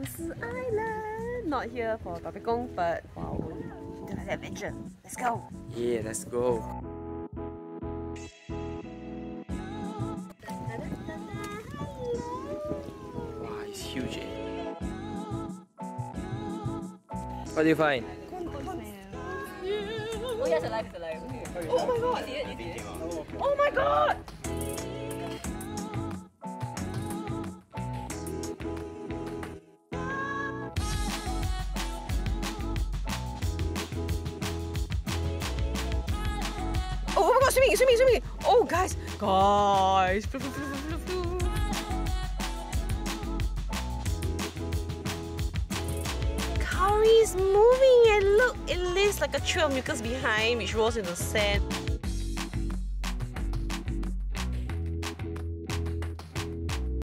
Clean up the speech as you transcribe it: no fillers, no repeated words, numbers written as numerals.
Kusu Island. Not here for Papikong, but for our own adventure. Let's go! Yeah, let's go. Wow, it's huge. What do you find? Oh yeah, it's alive, it's alive. Oh my god! You see it? You see it? Oh my god! Oh my god, swimming, swimming, swimming! Oh guys, guys! Flu, flu, flu, flu, flu, flu. Curry is moving and look, it leaves like a trail of mucus behind which rolls in the sand.